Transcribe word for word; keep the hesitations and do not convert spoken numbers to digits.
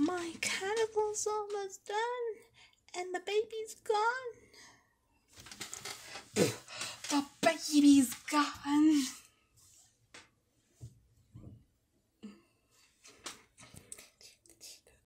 My carnival's almost done, and the baby's gone. The baby's gone.